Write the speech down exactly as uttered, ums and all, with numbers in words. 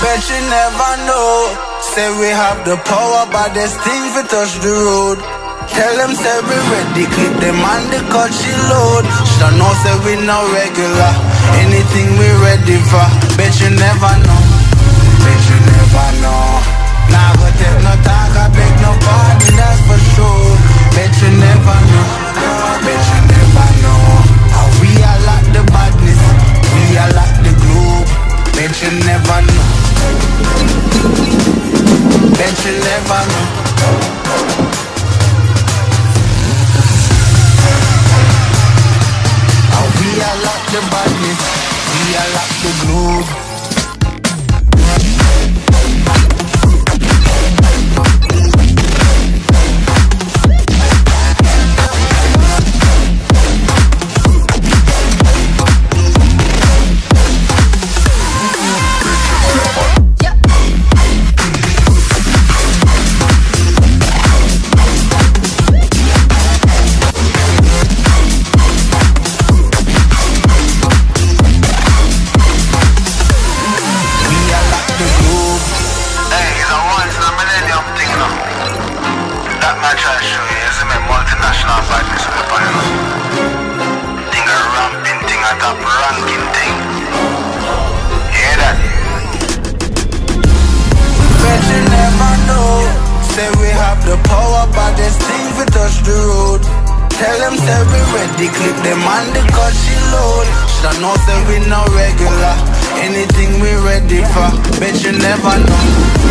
Bet you never know. Say we have the power, but there's things we touch the road. Tell them say we ready, clip them on the cut she load. Should know say we no regular, anything we ready for. Bet you never know, bet you never know. Nah go take no talk, I beg nobody, that's for sure. Bet you never know, bet you never know. How we are like the badness, we are like the globe. Bet you never know, bet you never know. We are like the badness, we are like the globe. Clip them on the cut she load. Should know say we no regular, anything we ready for. Bet you never know.